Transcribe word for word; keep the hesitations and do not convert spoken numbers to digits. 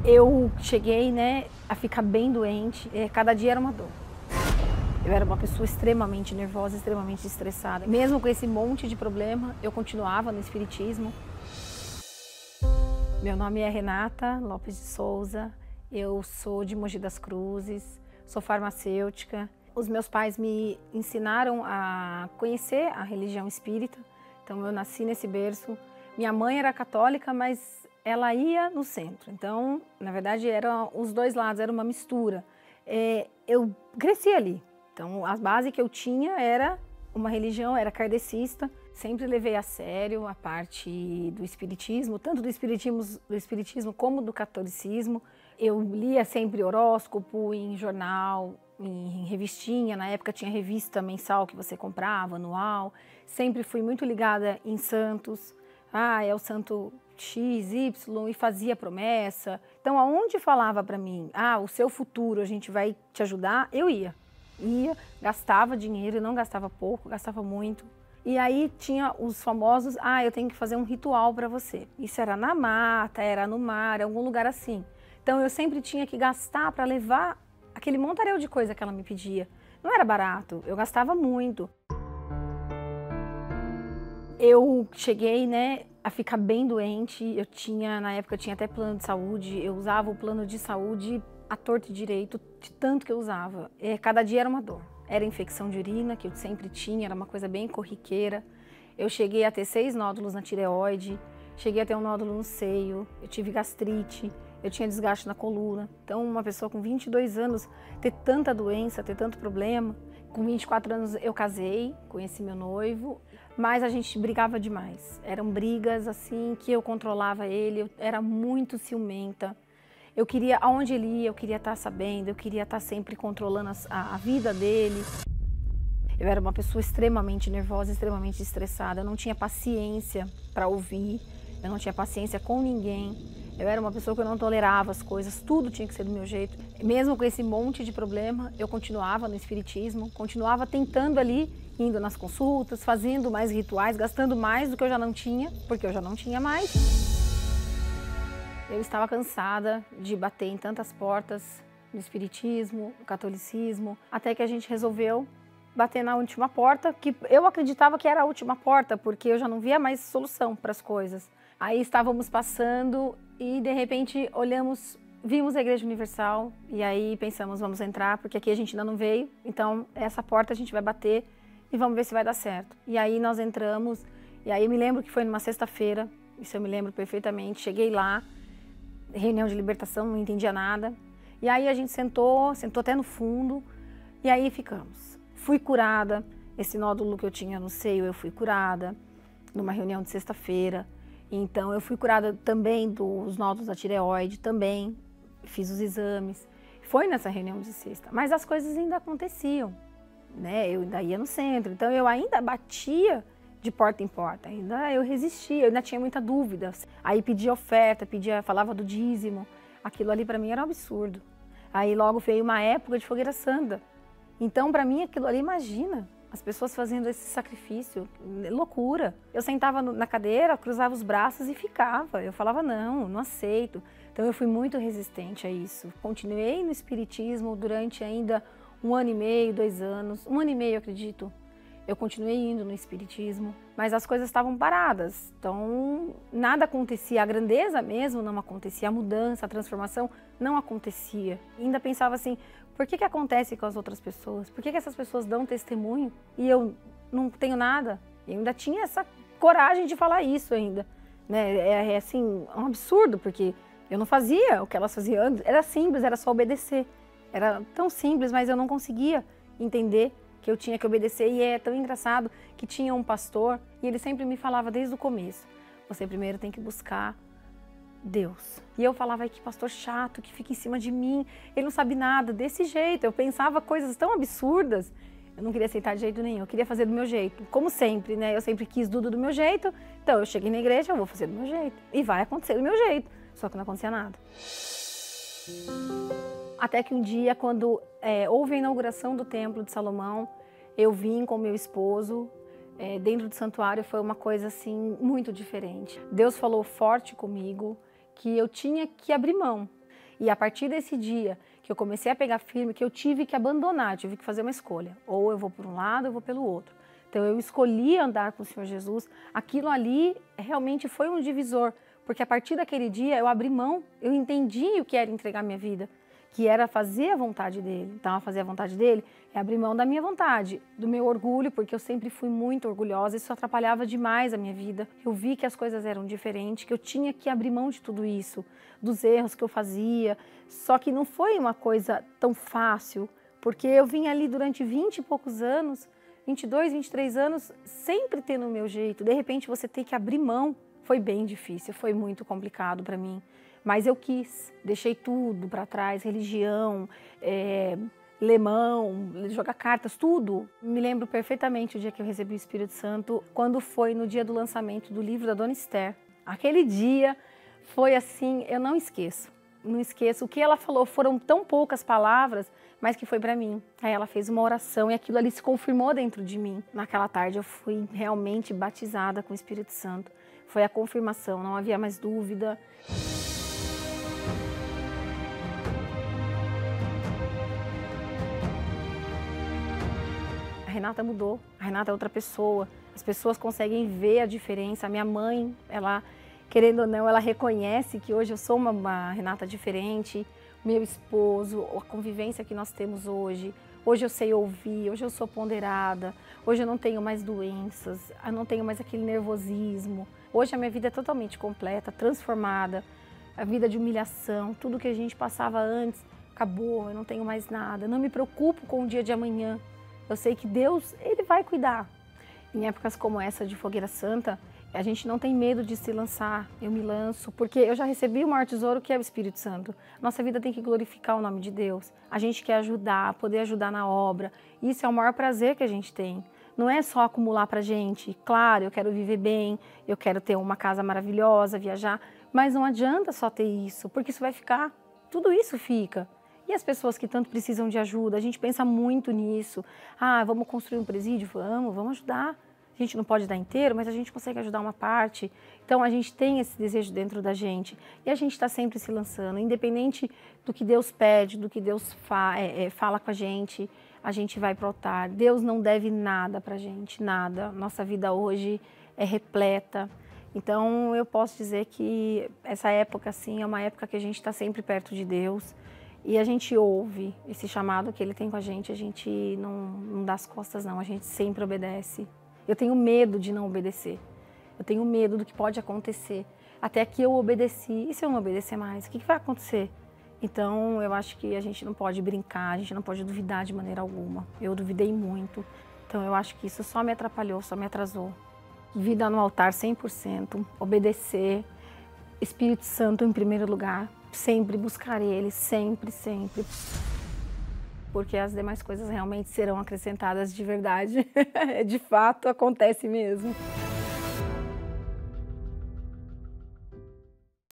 Eu cheguei, né, a ficar bem doente, é, cada dia era uma dor. Eu era uma pessoa extremamente nervosa, extremamente estressada. Mesmo com esse monte de problema, eu continuava no espiritismo. Meu nome é Renata Lopes de Souza, eu sou de Mogi das Cruzes, sou farmacêutica. Os meus pais me ensinaram a conhecer a religião espírita, então eu nasci nesse berço. Minha mãe era católica, mas ela ia no centro, então, na verdade, eram os dois lados, era uma mistura. É, eu cresci ali, então a base que eu tinha era uma religião, era kardecista. Sempre levei a sério a parte do espiritismo, tanto do espiritismo, do espiritismo como do catolicismo. Eu lia sempre horóscopo em jornal, em revistinha, na época tinha revista mensal que você comprava, anual. Sempre fui muito ligada em santos. Ah, é o santo X, Y, e fazia promessa. Então, aonde falava para mim, ah, o seu futuro, a gente vai te ajudar, eu ia. Ia, gastava dinheiro, não gastava pouco, gastava muito. E aí tinha os famosos, ah, eu tenho que fazer um ritual para você. Isso era na mata, era no mar, em algum lugar assim. Então eu sempre tinha que gastar para levar aquele montaréu de coisa que ela me pedia. Não era barato, eu gastava muito. Eu cheguei, né, a ficar bem doente. Eu tinha, na época eu tinha até plano de saúde, eu usava o plano de saúde à torta e direito, de tanto que eu usava. E cada dia era uma dor. Era infecção de urina, que eu sempre tinha, era uma coisa bem corriqueira. Eu cheguei a ter seis nódulos na tireoide, cheguei a ter um nódulo no seio, eu tive gastrite, eu tinha desgaste na coluna. Então, uma pessoa com vinte e dois anos ter tanta doença, ter tanto problema. Com vinte e quatro anos eu casei, conheci meu noivo, mas a gente brigava demais. Eram brigas assim que eu controlava ele, eu era muito ciumenta. Eu queria, aonde ele ia, eu queria estar sabendo, eu queria estar sempre controlando a, a vida dele. Eu era uma pessoa extremamente nervosa, extremamente estressada, eu não tinha paciência para ouvir, eu não tinha paciência com ninguém. Eu era uma pessoa que eu não tolerava as coisas, tudo tinha que ser do meu jeito. Mesmo com esse monte de problema, eu continuava no espiritismo, continuava tentando ali, indo nas consultas, fazendo mais rituais, gastando mais do que eu já não tinha, porque eu já não tinha mais. Eu estava cansada de bater em tantas portas no espiritismo, no catolicismo, até que a gente resolveu bater na última porta, que eu acreditava que era a última porta, porque eu já não via mais solução para as coisas. Aí estávamos passando e de repente olhamos, vimos a Igreja Universal e aí pensamos, vamos entrar, porque aqui a gente ainda não veio, então essa porta a gente vai bater e vamos ver se vai dar certo. E aí nós entramos, e aí eu me lembro que foi numa sexta-feira, isso eu me lembro perfeitamente, cheguei lá, reunião de libertação, não entendia nada. E aí a gente sentou, sentou até no fundo, e aí ficamos. Fui curada, esse nódulo que eu tinha no seio, eu fui curada, numa reunião de sexta-feira. Então eu fui curada também dos nódulos da tireoide, também fiz os exames. Foi nessa reunião de sexta, mas as coisas ainda aconteciam, né? Eu ainda ia no centro, então eu ainda batia de porta em porta, ainda eu resistia, eu ainda tinha muita dúvida. Aí pedia oferta, pedia, falava do dízimo, aquilo ali para mim era um absurdo. Aí logo veio uma época de fogueira santa, então para mim aquilo ali, imagina, as pessoas fazendo esse sacrifício, loucura. Eu sentava na cadeira, cruzava os braços e ficava, eu falava não, não aceito. Então eu fui muito resistente a isso. Continuei no espiritismo durante ainda um ano e meio, dois anos, um ano e meio acredito. Eu continuei indo no espiritismo, mas as coisas estavam paradas, então nada acontecia, a grandeza mesmo não acontecia, a mudança, a transformação não acontecia. E ainda pensava assim, por que que acontece com as outras pessoas? Por que que essas pessoas dão testemunho e eu não tenho nada? Eu ainda tinha essa coragem de falar isso ainda, né? É, é assim, um absurdo, porque eu não fazia o que elas faziam antes, era simples, era só obedecer. Era tão simples, mas eu não conseguia entender que eu tinha que obedecer, e é tão engraçado que tinha um pastor e ele sempre me falava desde o começo, você primeiro tem que buscar Deus. E eu falava, ai, que pastor chato, que fica em cima de mim, ele não sabe nada, desse jeito. Eu pensava coisas tão absurdas, eu não queria aceitar de jeito nenhum, eu queria fazer do meu jeito, como sempre, né? Eu sempre quis tudo do meu jeito, então eu cheguei na igreja, eu vou fazer do meu jeito, e vai acontecer do meu jeito, só que não acontecia nada. Até que um dia, quando é, houve a inauguração do Templo de Salomão, eu vim com meu esposo, é, dentro do santuário, foi uma coisa assim muito diferente. Deus falou forte comigo que eu tinha que abrir mão. E a partir desse dia que eu comecei a pegar firme, que eu tive que abandonar, eu tive que fazer uma escolha. Ou eu vou por um lado, ou eu vou pelo outro. Então eu escolhi andar com o Senhor Jesus. Aquilo ali realmente foi um divisor, porque a partir daquele dia eu abri mão, eu entendi o que era entregar minha vida, que era fazer a vontade dele. Então, a fazer a vontade dele é abrir mão da minha vontade, do meu orgulho, porque eu sempre fui muito orgulhosa, isso atrapalhava demais a minha vida. Eu vi que as coisas eram diferentes, que eu tinha que abrir mão de tudo isso, dos erros que eu fazia. Só que não foi uma coisa tão fácil, porque eu vim ali durante vinte e poucos anos, vinte e dois, vinte e três anos, sempre tendo o meu jeito. De repente, você tem que abrir mão. Foi bem difícil, foi muito complicado para mim. Mas eu quis, deixei tudo para trás, religião, é, lemão, jogar cartas, tudo. Me lembro perfeitamente o dia que eu recebi o Espírito Santo, quando foi no dia do lançamento do livro da Dona Esther. Aquele dia foi assim, eu não esqueço, não esqueço. O que ela falou foram tão poucas palavras, mas que foi para mim. Aí ela fez uma oração e aquilo ali se confirmou dentro de mim. Naquela tarde eu fui realmente batizada com o Espírito Santo. Foi a confirmação, não havia mais dúvida. A Renata mudou, a Renata é outra pessoa. As pessoas conseguem ver a diferença. A minha mãe, ela, querendo ou não, ela reconhece que hoje eu sou uma, uma Renata diferente. Meu esposo, a convivência que nós temos hoje. Hoje eu sei ouvir, hoje eu sou ponderada, hoje eu não tenho mais doenças, eu não tenho mais aquele nervosismo. Hoje a minha vida é totalmente completa, transformada, a vida de humilhação, tudo que a gente passava antes, acabou, eu não tenho mais nada. Eu não me preocupo com o dia de amanhã, eu sei que Deus, Ele vai cuidar. Em épocas como essa de Fogueira Santa, a gente não tem medo de se lançar, eu me lanço, porque eu já recebi o maior tesouro que é o Espírito Santo. Nossa vida tem que glorificar o nome de Deus. A gente quer ajudar, poder ajudar na obra. Isso é o maior prazer que a gente tem. Não é só acumular pra gente. Claro, eu quero viver bem, eu quero ter uma casa maravilhosa, viajar, mas não adianta só ter isso, porque isso vai ficar, tudo isso fica. E as pessoas que tanto precisam de ajuda, a gente pensa muito nisso. Ah, vamos construir um presídio? Vamos, vamos ajudar. A gente não pode dar inteiro, mas a gente consegue ajudar uma parte. Então, a gente tem esse desejo dentro da gente. E a gente está sempre se lançando. Independente do que Deus pede, do que Deus fa é, é, fala com a gente, a gente vai pro altar. Deus não deve nada para a gente, nada. Nossa vida hoje é repleta. Então, eu posso dizer que essa época, assim, é uma época que a gente está sempre perto de Deus. E a gente ouve esse chamado que Ele tem com a gente. A gente não, não dá as costas, não. A gente sempre obedece. Eu tenho medo de não obedecer. Eu tenho medo do que pode acontecer. Até que eu obedeci. E se eu não obedecer mais? O que vai acontecer? Então, eu acho que a gente não pode brincar, a gente não pode duvidar de maneira alguma. Eu duvidei muito. Então, eu acho que isso só me atrapalhou, só me atrasou. Vida no altar cem por cento, obedecer. Espírito Santo em primeiro lugar. Sempre buscar Ele, sempre, sempre. Porque as demais coisas realmente serão acrescentadas de verdade. De fato, acontece mesmo.